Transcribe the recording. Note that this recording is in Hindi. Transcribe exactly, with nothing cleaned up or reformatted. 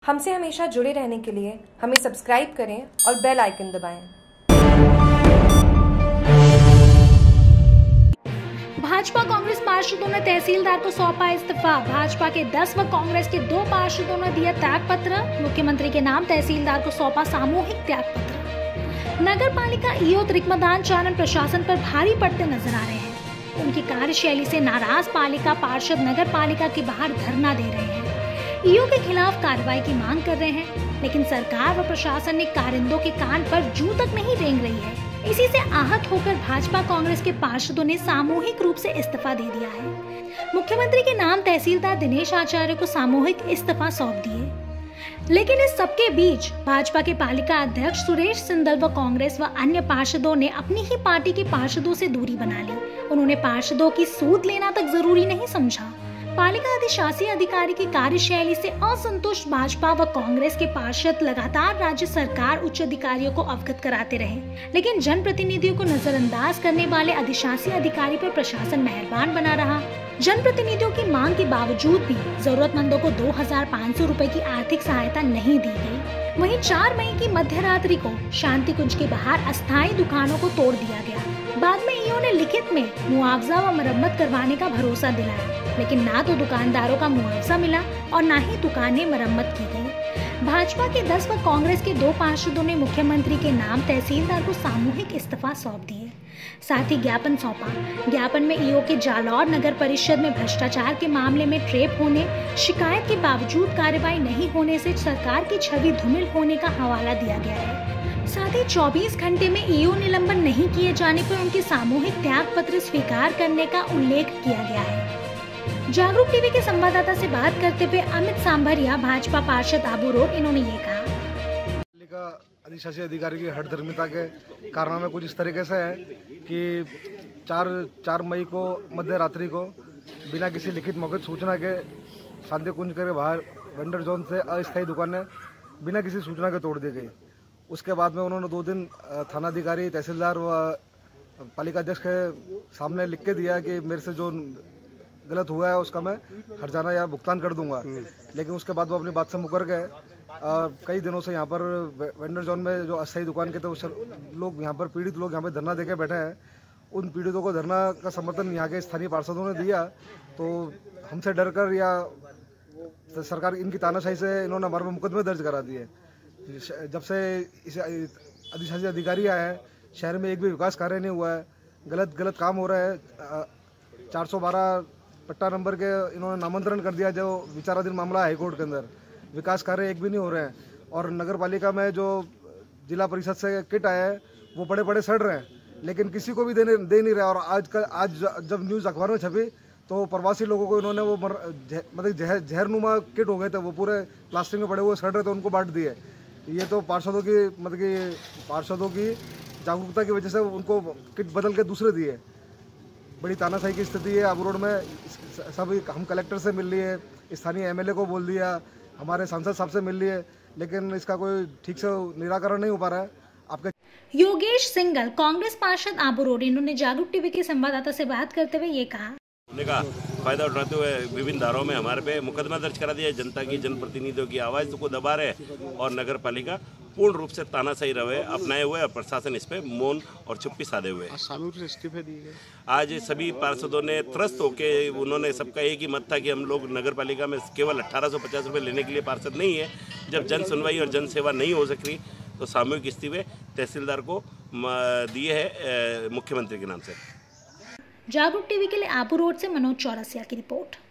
हमसे हमेशा जुड़े रहने के लिए हमें सब्सक्राइब करें और बेल आइकन दबाएं। भाजपा कांग्रेस पार्षदों ने तहसीलदार को सौंपा इस्तीफा। भाजपा के दस व कांग्रेस के दो पार्षदों ने दिया त्याग पत्र। मुख्यमंत्री के नाम तहसीलदार को सौंपा सामूहिक त्याग पत्र। नगर पालिका ईओ त्रिकमदान चानन प्रशासन पर भारी पड़ते नजर आ रहे हैं। उनकी कार्यशैली से नाराज पालिका पार्षद नगर पालिका के बाहर धरना दे रहे हैं। ईओ के खिलाफ कार्रवाई की मांग कर रहे हैं, लेकिन सरकार व प्रशासन ने कारिंदों के कान पर जूं तक नहीं रेंग रही है। इसी से आहत होकर भाजपा कांग्रेस के पार्षदों ने सामूहिक रूप से इस्तीफा दे दिया है। मुख्यमंत्री के नाम तहसीलदार दिनेश आचार्य को सामूहिक इस्तीफा सौंप दिए। लेकिन इस सबके बीच भाजपा के पालिका अध्यक्ष सुरेश सिंदल व कांग्रेस व अन्य पार्षदों ने अपनी ही पार्टी के पार्षदों से दूरी बना ली। उन्होंने पार्षदों की सूद लेना तक जरूरी नहीं समझा। पालिका अधिशासी अधिकारी की कार्यशैली से असंतुष्ट भाजपा व कांग्रेस के पार्षद लगातार राज्य सरकार उच्च अधिकारियों को अवगत कराते रहे, लेकिन जनप्रतिनिधियों को नजरअंदाज करने वाले अधिशासी अधिकारी पर प्रशासन मेहरबान बना रहा। जनप्रतिनिधियों की मांग के बावजूद भी जरूरतमंदों को दो हजार पाँच सौ रूपए की आर्थिक सहायता नहीं दी गई। वहीं चार मई की मध्य रात्रि को शांति कुंज के बाहर अस्थायी दुकानों को तोड़ दिया गया। बाद में ईओ ने लिखित में मुआवजा व मरम्मत करवाने का भरोसा दिलाया, लेकिन ना तो दुकानदारों का मुआवजा मिला और ना ही दुकानें मरम्मत की गई। भाजपा के दस व कांग्रेस के दो पार्षदों ने मुख्यमंत्री के नाम तहसीलदार को सामूहिक इस्तीफा सौंप दिए। साथ ही ज्ञापन सौंपा। ज्ञापन में ईओ के जालौर नगर परिषद में भ्रष्टाचार के मामले में ट्रेप होने, शिकायत के बावजूद कार्रवाई नहीं होने से सरकार की छवि धूमिल होने का हवाला दिया गया है। साथ ही चौबीस घंटे में ईओ निलंबन नहीं किए जाने पर उनके सामूहिक त्याग पत्र स्वीकार करने का उल्लेख किया गया है। जागरूक टीवी के संवाददाता से बात करते हुए अमित सांभरिया, भाजपा पार्षद आबू रोड, इन्होंने ये कहा। अधिशासी अधिकारी की हठधर्मिता के कारनामे कुछ इस तरीके से है कि चार चार मई को मध्य रात्रि को बिना किसी लिखित मौखिक सूचना के शांति कुंज के बाहर वेंडर जोन से अस्थायी दुकानें बिना किसी सूचना के तोड़ दी गई। उसके बाद में उन्होंने दो दिन थानाधिकारी, तहसीलदार व पालिका अध्यक्ष के सामने लिख के दिया कि मेरे से जो गलत हुआ है उसका मैं हर्जाना या भुगतान कर दूंगा। लेकिन उसके बाद वो अपनी बात से मुकर गए। कई दिनों से यहाँ पर वेंडर जोन में जो अस्थायी दुकान के थे लोग यहाँ पर पीड़ित लोग यहाँ पर धरना देके बैठे हैं। उन पीड़ितों को धरना का समर्थन यहाँ के स्थानीय पार्षदों ने दिया, तो हमसे डर कर या सरकार इनकी तानाशाही से इन्होंने हमारे मुकदमे दर्ज करा दिए। जब से इस अधिशासी अधिकारी आए हैं, शहर में एक भी विकास कार्य नहीं हुआ है। गलत गलत काम हो रहा है। चार सौ बारह पट्टा नंबर के इन्होंने नामांतरण कर दिया, जो विचाराधीन मामला है हाईकोर्ट के अंदर। विकास कार्य एक भी नहीं हो रहे हैं। और नगर पालिका में जो जिला परिषद से किट आया है वो बड़े बड़े सड़ रहे हैं, लेकिन किसी को भी देने दे नहीं रहे। और आज का आज जब न्यूज़ अखबार में छपी तो प्रवासी लोगों को इन्होंने वो मतलब जहर जहरनुमा किट हो गए थे, वो पूरे प्लास्टिक में पड़े हुए सड़ रहे थे, उनको बांट दिए। ये तो पार्षदों की मतलब कि पार्षदों की जागरूकता की वजह से उनको किट बदल के दूसरे दिए। बड़ी तानाशाही की स्थिति है आबू रोड में। सब हम कलेक्टर से मिल लिए, स्थानीय एमएलए को बोल दिया, हमारे सांसद साहब से मिल लिए, लेकिन इसका कोई ठीक से निराकरण नहीं हो पा रहा है। आपके योगेश सिंगल, कांग्रेस पार्षद आबू रोड, इन्होंने जागरूक टीवी के संवाददाता से बात करते हुए ये कहा। का फायदा उठाते हुए विभिन्न धाराओं में हमारे पे मुकदमा दर्ज करा दिया है। जनता की, जनप्रतिनिधियों की आवाज़ को दबा रहे और नगर पालिका पूर्ण रूप से तानाशाही रवे अपनाए हुए और प्रशासन इस पे मौन और चुप्पी साधे हुए। इस्तीफे दिए गए। आज सभी पार्षदों ने त्रस्त होके, उन्होंने सबका एक ही मत था कि हम लोग नगर पालिका में केवल अट्ठारह सौ पचास रुपये लेने के लिए पार्षद नहीं है। जब जन सुनवाई और जन सेवा नहीं हो सक रही तो सामूहिक इस्तीफे तहसीलदार को दिए है मुख्यमंत्री के नाम से। जागरूक टीवी के लिए आबू रोड से मनोज चौरसिया की रिपोर्ट।